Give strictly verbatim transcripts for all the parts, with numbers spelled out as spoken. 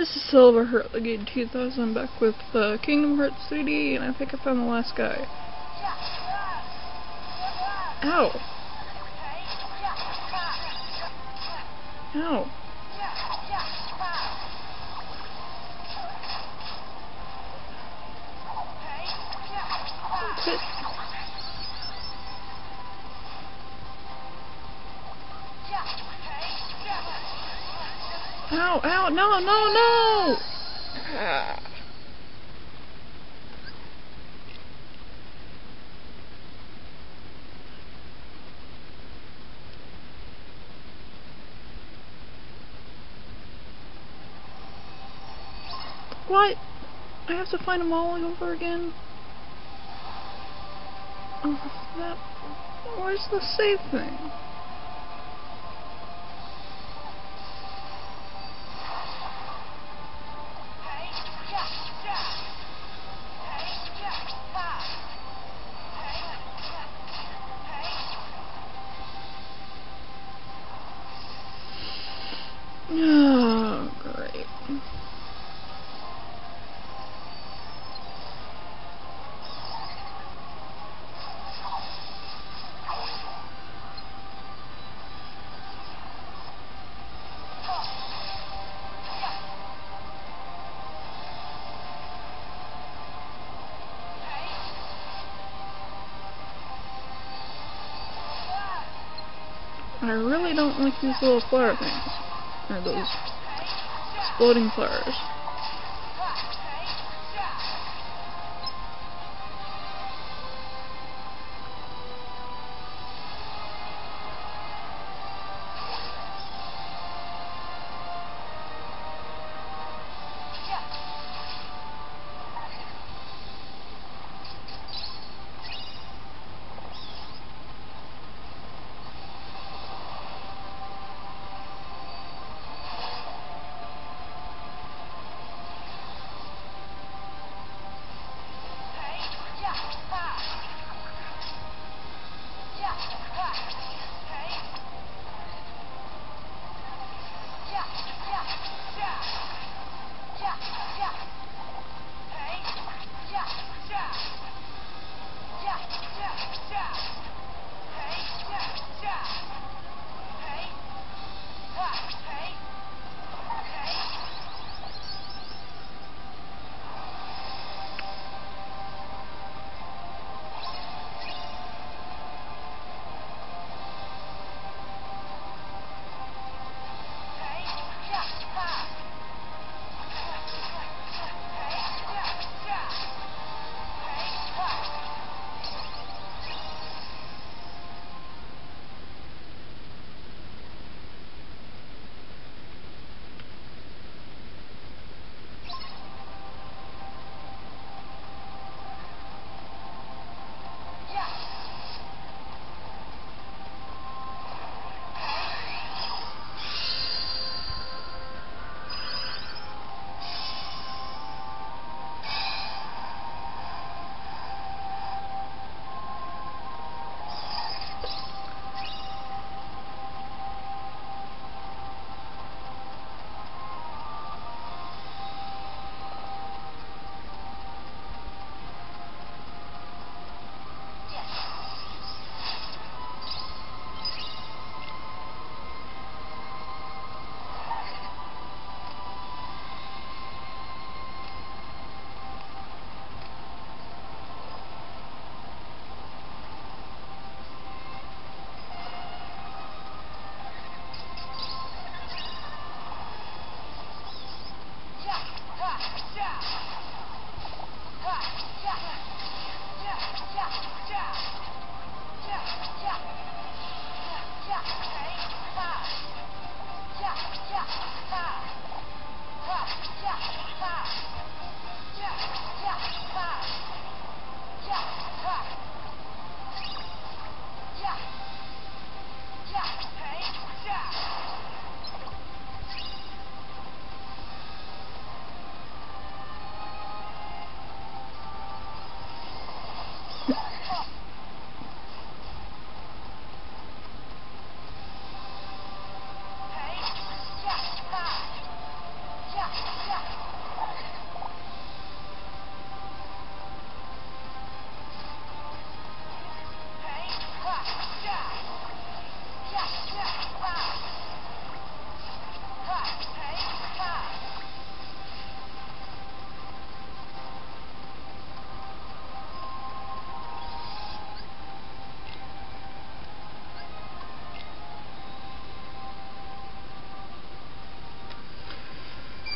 This is Silver Heart League two thousand, back with uh, Kingdom Hearts three D, and I think I found the last guy. Ow! Ow! Quit. Ow, ow, no, no, no! Ah. What? I have to find them all over again? Oh, that... Where's the save thing? Oh, great. I really don't like these little flower things. Or those exploding flowers.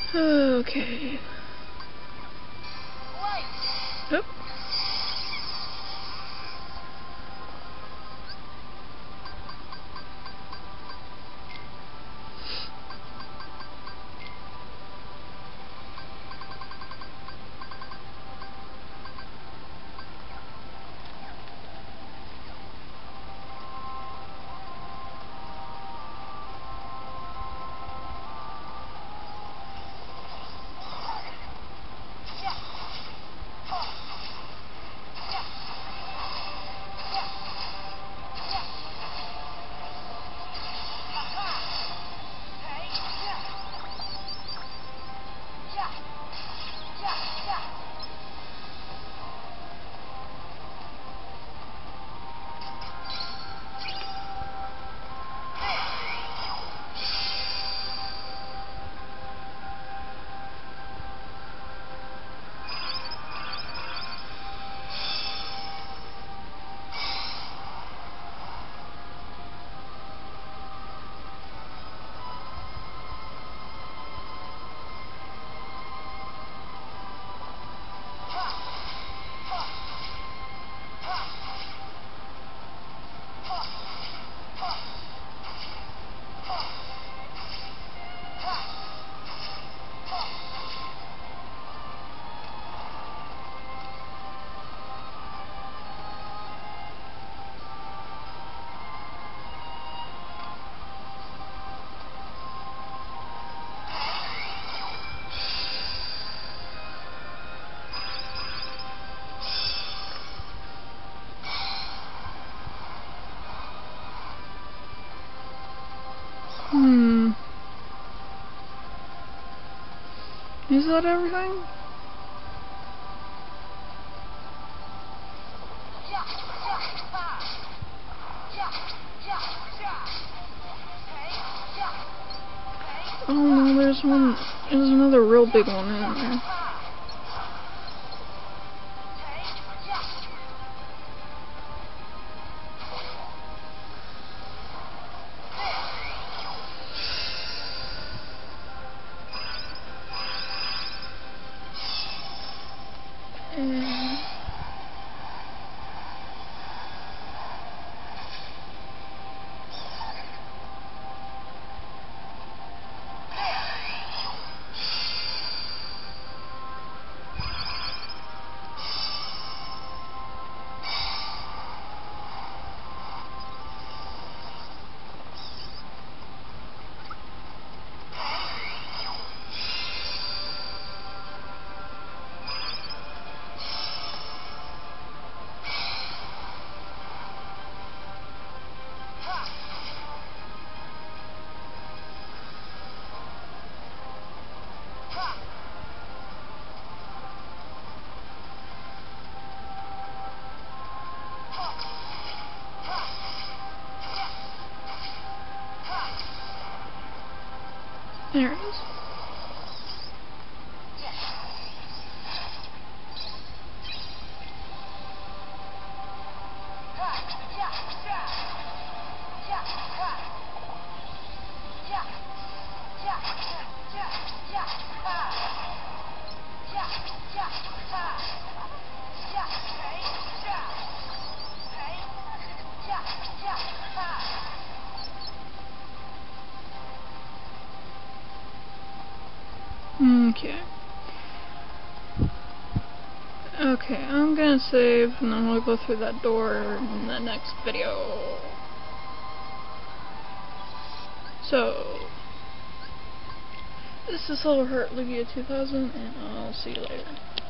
Okay. Yep. Hmm. Is that everything? Oh no, there's one, there's another real big one in there. And there it is. Okay. Okay, I'm gonna save and then we'll go through that door in the next video. So, this is Silverheart Livia two thousand and I'll see you later.